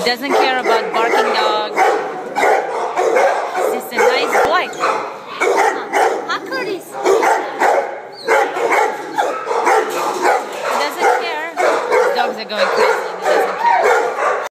doesn't care about barking dogs. He's just a nice boy. Huh, Curtis? He doesn't care. His dogs are going crazy.